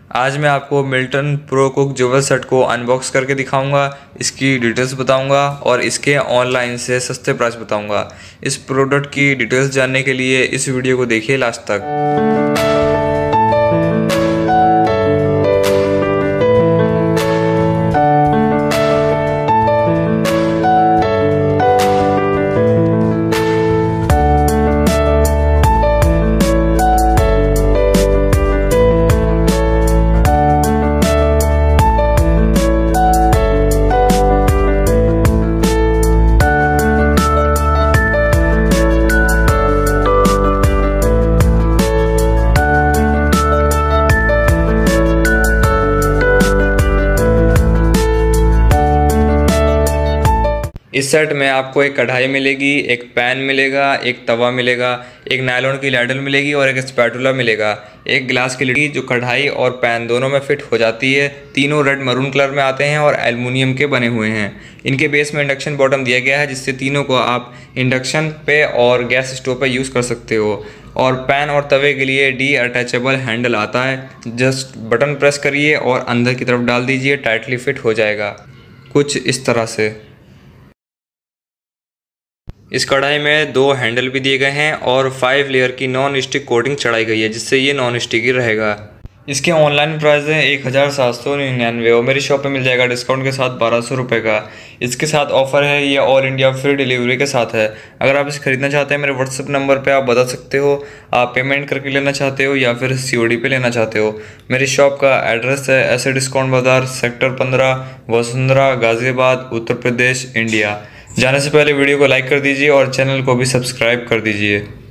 आज मैं आपको Milton pro cook jewel set को अनबॉक्स करके दिखाऊंगा, इसकी डिटेल्स बताऊंगा और इसके ऑनलाइन से सस्ते प्राइस बताऊंगा। इस प्रोडक्ट की डिटेल्स जानने के लिए इस वीडियो को देखिए लास्ट तक। इस सेट में आपको एक कढ़ाई मिलेगी, एक पैन मिलेगा, एक तवा मिलेगा, एक नायलॉन की लैडल मिलेगी और एक स्पैटुला मिलेगा। एक गिलास की लिड जो कढ़ाई और पैन दोनों में फिट हो जाती है। तीनों रेड मरून कलर में आते हैं और एल्युमिनियम के बने हुए हैं। इनके बेस में इंडक्शन बॉटम दिया गया है, जिससे तीनों को आप इंडक्शन पे और गैस स्टोव पे यूज़ कर सकते हो। और पैन और तवे के लिए डी अटैचेबल हैंडल आता है। जस्ट बटन प्रेस करिए और अंदर की तरफ डाल दीजिए, टाइटली फिट हो जाएगा कुछ इस तरह से। इस कढ़ाई में 2 हैंडल भी दिए गए हैं और 5 लेयर की नॉन स्टिक कोटिंग चढ़ाई गई है, जिससे ये नॉन स्टिक ही रहेगा। इसके ऑनलाइन प्राइस है 1799 और मेरी शॉप पे मिल जाएगा डिस्काउंट के साथ 1200 रुपये का। इसके साथ ऑफर है, ये ऑल इंडिया फ्री डिलीवरी के साथ है। अगर आप इसे खरीदना चाहते हैं मेरे व्हाट्सएप नंबर पे आप बता सकते हो आप पेमेंट करके लेना चाहते हो या फिर COD पे लेना चाहते हो। मेरी शॉप का एड्रेस है ऐसे discount Bazaar, sector 15, Vasundhara, Ghaziabad, Uttar Pradesh, India. जाने से पहले वीडियो को लाइक कर दीजिए और चैनल को भी सब्सक्राइब कर दीजिए।